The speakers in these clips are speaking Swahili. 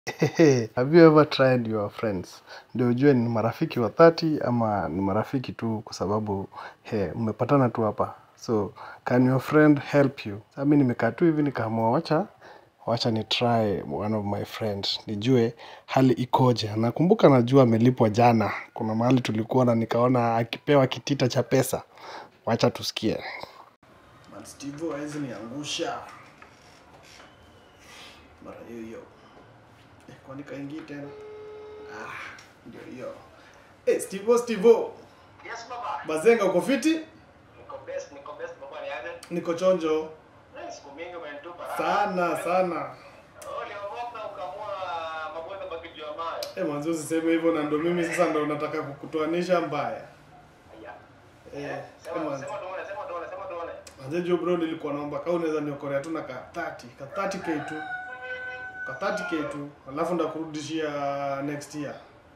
Have you ever tried your friends? Ndio ujue ni marafiki wa 30 ama ni marafiki tu kwa sababu mmepatana tu hapa. So, can your friend help you? Sasa mimi nimekaa tu hivi nikaamua wacha ni try one of my friends. Nijue hali ikoje. Nakumbuka najua amelipwa jana. Kuna mahali tulikuwa na nikaona akipewa kitita cha pesa. Wacha tusikie. Man Steve hizi niangusha. Mara hiyo. Kwani kaingia tena? Ndio hiyo. Steve. Yes baba. Bazenga uko fiti? Niko best baba, ni aje? Niko chonjo. Siku mingi umenitupa. Sana. Leo mwaka ukamua mabwana bakijua mayo. Mwanzo usiseme hivyo na ndo mimi sasa ndo nataka kukutoanisha mbaya. Sema tuone. Anzejo bro, nilikuwa naomba kama unaweza niokorea tu na ka 30k tu. Ka 30k tu. Alafu ndakurudishia next year.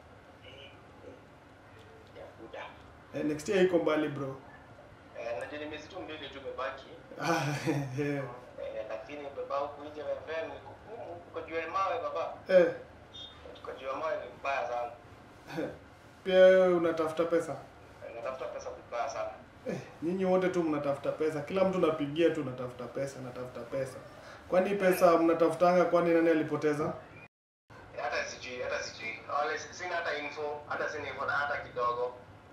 Next year iko mbali bro. Najua ni miezi tu mbili tu imebaki. Lakini baba huko nje FM kujua mawe baba. Kujua mawe ni mbaya sana. Pia unatafuta pesa? Natafuta pesa vibaya sana. Nyinyi wote tu mnatafuta pesa. Kila mtu napigia tu natafuta pesa. Kwani pesa mnatafutanga, kwani nani alipoteza? Hata sijui. Wale sina hata info, hata sina info hata kidogo.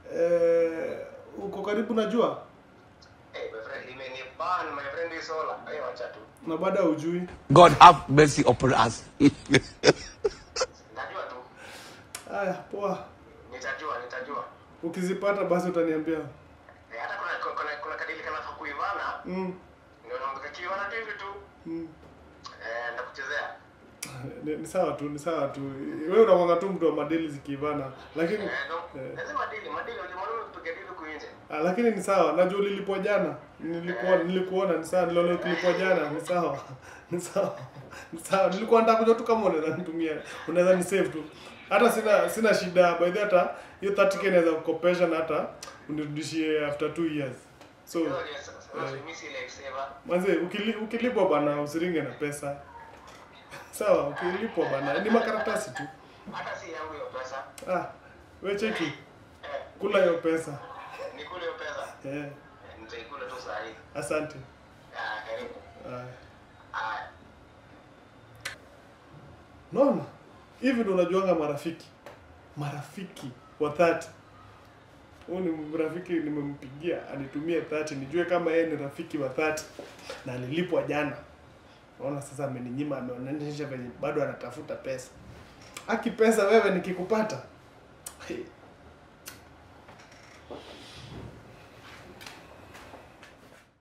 Uko karibu najua? My friend, imeniban, my friend is all. Wacha tu. Na baada hujui. God have mercy upon us. Najua tu. Haya, poa. Nitajua. Ukizipata basi utaniambia. Hata kuna kadili kana kuivana. Ndio naomba kiivana tu hivi tu. Ndakuchezea. Ni sawa tu. Wewe unakwanga tu mtu wa madili zikiivana. Lakini lazima madili ulimwona kupiga dili kuinje. Lakini ni sawa. Najua ulilipwa jana. Nilikuona ni sawa. Niliona ulilipwa jana. Ni sawa. Nilikuwa nataka kujua tu kama unaweza nitumia. Unaweza ni save tu. Hata sina shida. By the way hata hiyo 30k naweza kukopesha na hata unirudishie after 2 years. So mimi si like saver. Manze ukilipwa bana usiringe na pesa. Sawa, ukilipwa bana ni makaratasi tu. Hata si yangu hiyo pesa. Wewe cheki. Kula hiyo pesa. Nikule hiyo pesa. Nitaikula tu saa hii. Asante. Karibu. Nona. Hivi ndo unajuanga marafiki wa 30. Huyu ni rafiki nimempigia anitumie 30 nijue kama yeye ni rafiki wa 30 na alilipwa jana. Naona sasa ameninyima, ameonyesha venye bado anatafuta pesa. Pesa wewe nikikupata.